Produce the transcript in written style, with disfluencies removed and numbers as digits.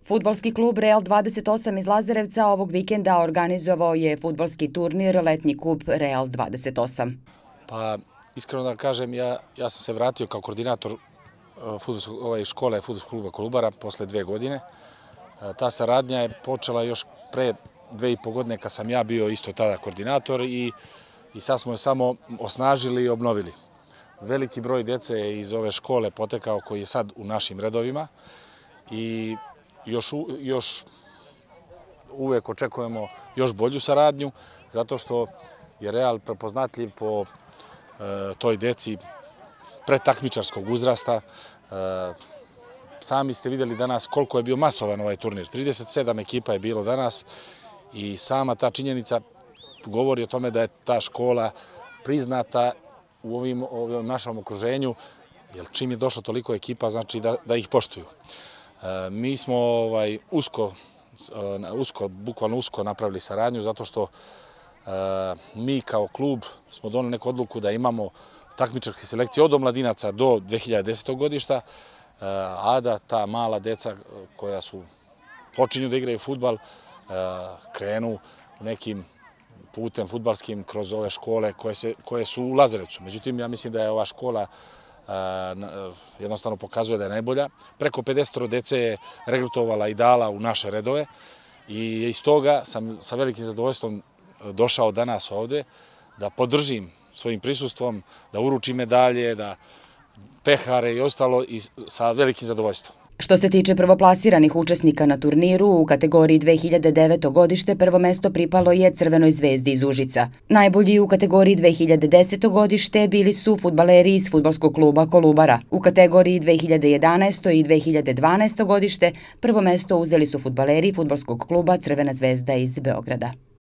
Fudbalski klub Real 28 iz Lazarevca ovog vikenda organizovao je fudbalski turnir Letnji kup Real 28. Pa, iskreno da kažem, ja sam se vratio kao koordinator škole fudbalskog kluba Kolubara posle 2 godine. Ta saradnja je počela još pre 2,5 godine kad sam ja bio isto tada koordinator i sad smo je samo osnažili i obnovili. Veliki broj dece iz ove škole potekao koji je sad u našim redovima i još uvek očekujemo još bolju saradnju zato što je Real prepoznatljiv po toj deci pretakmičarskog uzrasta. Sami ste vidjeli danas koliko je bio masovan ovaj turnir. 37 ekipa je bilo danas i sama ta činjenica govori o tome da je ta škola priznata u ovom našem okruženju, jer čim je došlo toliko ekipa, znači da ih poštuju. Mi smo bukvalno usko napravili saradnju zato što mi kao klub smo doneli neku odluku da imamo takmičarske selekcije od omladinaca do 2010. godišta, a da ta mala deca koja počinju da igraju fudbal krenu nekim putem fudbalskim kroz ove škole koje su u Lazarevcu. Međutim, ja mislim da je ova škola jednostavno pokazuje da je najbolja. Preko 50 dece je regrutovala i dala u naše redove i iz toga sam sa velikim zadovoljstvom došao danas ovde da podržim svojim prisustvom, da uručim medalje, da pehare i ostalo i sa velikim zadovoljstvom. Što se tiče prvoplasiranih učesnika na turniru, u kategoriji 2009. godište prvo mesto pripalo je Crvenoj zvezdi iz Užica. Najbolji u kategoriji 2010. godište bili su fudbaleri iz fudbalskog kluba Kolubara. U kategoriji 2011. i 2012. godište prvo mesto uzeli su fudbaleri fudbalskog kluba Crvena zvezda iz Beograda.